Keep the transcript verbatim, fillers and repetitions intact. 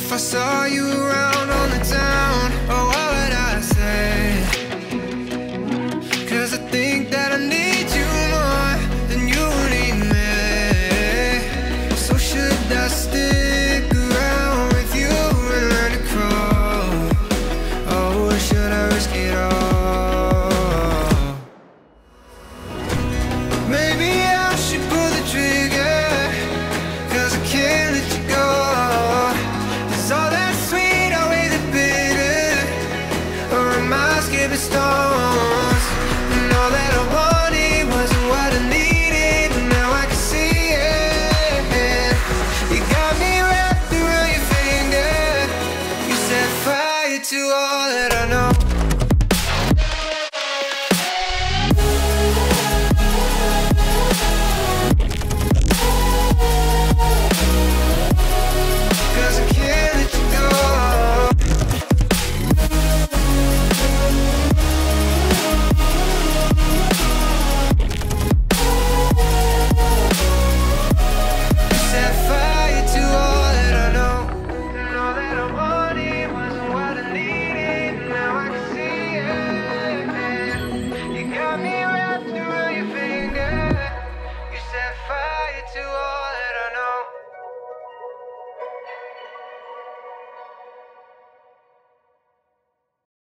If I saw you around on the town, oh, what would I say? Cause I think that I need you more than you need me. So should I stick around with you and learn to crawl? Oh, or should I risk it all? Maybe I should pull the trigger, cause I can't let you go. Is all that sweet outweigh the bitter, or am I skipping stones? And all that I wanted wasn't what I needed, and now I can see it. You got me wrapped around your finger. You set fire to all that I know.